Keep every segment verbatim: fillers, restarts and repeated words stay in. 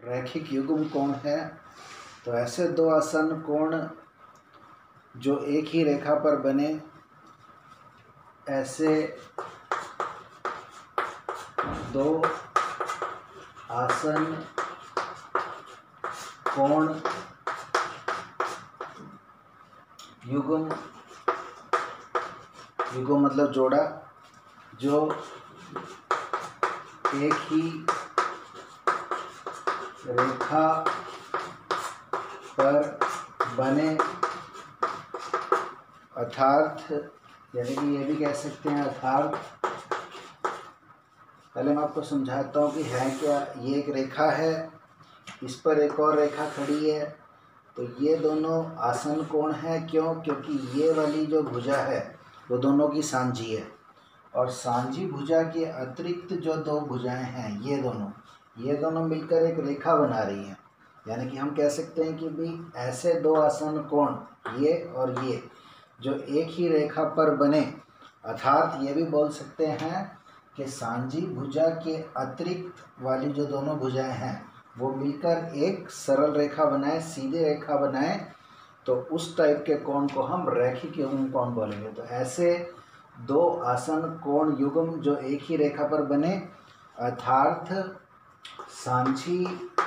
रैखिक युग्म कोण है, तो ऐसे दो आसन कोण जो एक ही रेखा पर बने, ऐसे दो आसन कोण युग्म, युग्म मतलब जोड़ा, जो एक ही रेखा पर बने, अर्थात यानी कि ये भी कह सकते हैं अर्थात। पहले मैं आपको समझाता हूँ कि है क्या। ये एक रेखा है, इस पर एक और रेखा खड़ी है, तो ये दोनों आसन कोण है। क्यों? क्योंकि ये वाली जो भुजा है वो दोनों की सांझी है, और सांझी भुजा के अतिरिक्त जो दो भुजाएं हैं, ये दोनों ये दोनों मिलकर एक रेखा बना रही हैं। यानी कि हम कह सकते हैं कि भी ऐसे दो आसन कोण, ये और ये, जो एक ही रेखा पर बने, अर्थात ये भी बोल सकते हैं कि सांझी भुजा के अतिरिक्त वाली जो दोनों भुजाएं हैं वो मिलकर एक सरल रेखा बनाए, सीधे रेखा बनाए, तो उस टाइप के कोण को हम रैखिक युग्म कोण बोलेंगे। तो ऐसे दो आसन कोण युग्म जो एक ही रेखा पर बने, अर्थात सांझी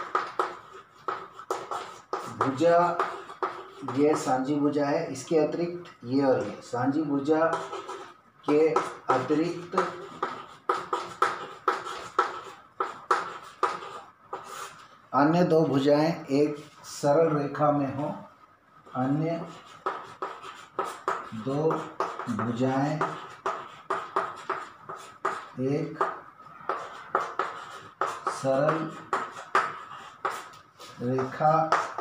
भुजा, ये सांझी भुजा है, इसके अतिरिक्त ये और ये सांझी भुजा के अतिरिक्त अन्य दो भुजाएं एक सरल रेखा में हो, अन्य दो भुजाएं एक सरल रेखा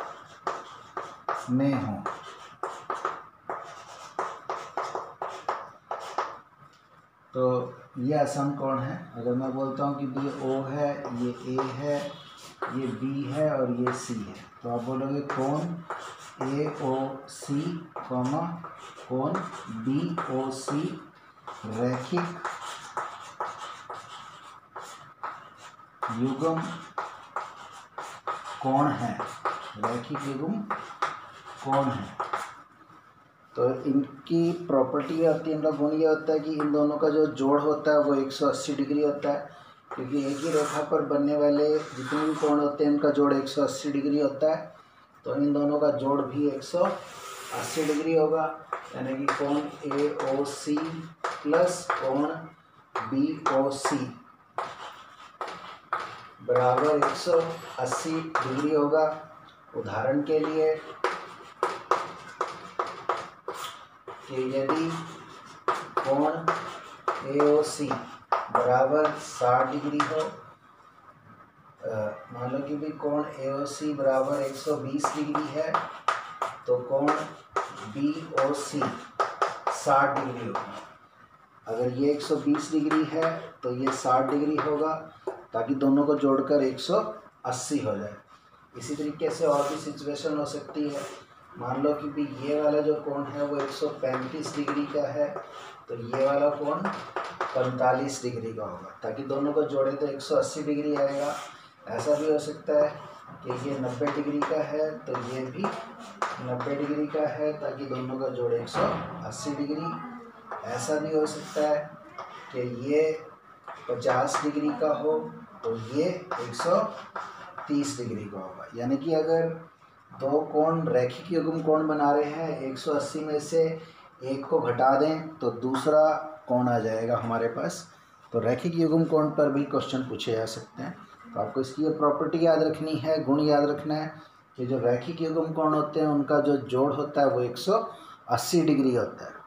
में हो। तो ये आसन कोण है। अगर मैं बोलता हूँ कि ये ओ है, ये ए है, ये बी है और ये सी है, तो आप बोलोगे कोण ए ओ सी कॉमा कोण बी ओ सी रैखिक युग्म कोण है, रैखिक युग्म कोण है। तो इनकी प्रॉपर्टी होती है, इनका गुण ये होता है कि इन दोनों का जो जोड़ होता है वो एक सौ अस्सी डिग्री होता है, क्योंकि एक ही रेखा पर बनने वाले जितने भी कोण होते हैं उनका जोड़ एक सौ अस्सी डिग्री होता है। तो इन दोनों का जोड़ भी एक सौ अस्सी डिग्री होगा, यानी कि कोण ए ओ सी प्लस कोण बी ओ सी बराबर एक सौ अस्सी डिग्री होगा। उदाहरण के लिए कि यदि कोण ए ओ सी बराबर साठ डिग्री हो, मान लो कि भी कोण ए ओ सी बराबर एक सौ बीस डिग्री है, तो कोण बी ओ सी साठ डिग्री होगा। अगर ये एक सौ बीस डिग्री है तो ये साठ डिग्री होगा, ताकि दोनों को जोड़कर एक सौ अस्सी हो जाए। इसी तरीके से और भी सिचुएशन हो सकती है। मान लो कि भी ये वाला जो कोण है वो एक सौ पैंतीस डिग्री का है, तो ये वाला कोण पैंतालीस डिग्री का होगा, ताकि दोनों को जोड़े तो एक सौ अस्सी डिग्री आएगा। ऐसा भी हो सकता है कि ये नब्बे डिग्री का है, तो ये भी नब्बे डिग्री का है, ताकि दोनों का जोड़ एक सौ अस्सी डिग्री। ऐसा भी हो सकता है कि ये पचास डिग्री का हो, तो ये एक सौ तीस डिग्री का होगा। यानी कि अगर दो कोण रैखिक युग्म कोण बना रहे हैं, एक सौ अस्सी में से एक को घटा दें तो दूसरा कोण आ जाएगा हमारे पास। तो रैखिक युग्म कोण पर भी क्वेश्चन पूछे जा सकते हैं। तो आपको इसकी ये प्रॉपर्टी याद रखनी है, गुण याद रखना है कि जो रैखिक युग्म कोण होते हैं उनका जो जोड़ होता है वो एक सौ अस्सी डिग्री होता है।